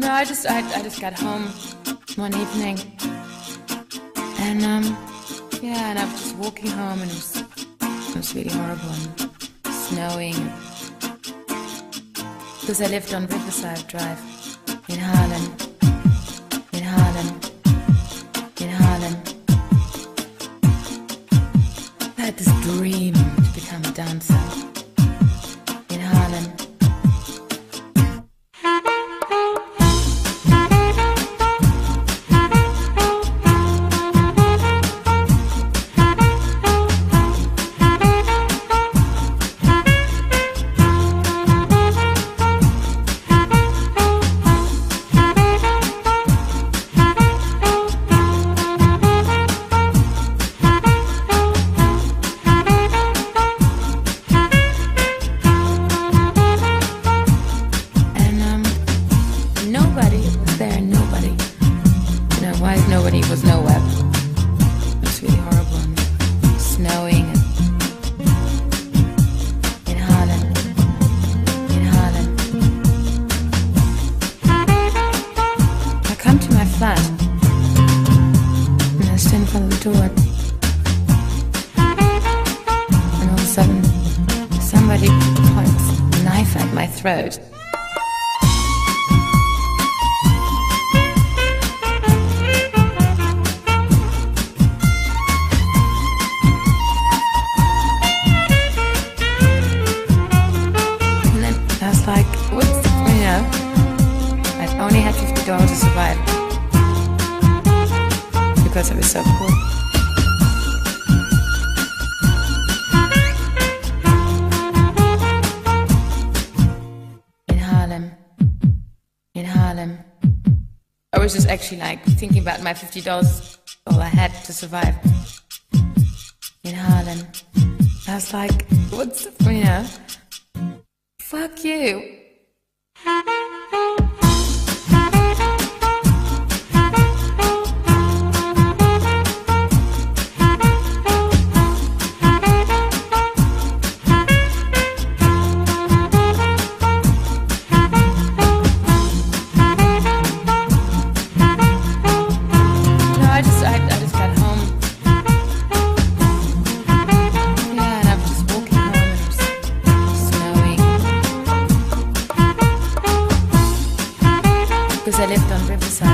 I just got home one evening, and yeah, and I was just walking home, and it was really horrible and snowing, because I lived on Riverside Drive in Harlem, in Harlem, in Harlem. I had this dream to become a dancer in Harlem. Nobody was nowhere. It was really horrible and snowing in Harlem, in Harlem. I come to my flat and I stand in front of the door, and all of a sudden somebody points a knife at my throat. Like, what's, I only had $50 to survive because I was so poor. In Harlem, in Harlem. I was just actually like thinking about my $50, all I had to survive. In Harlem. I was like, what's, fuck you. I just got home. Yeah, and I was just walking home, and it was snowing. Because I lived on Riverside.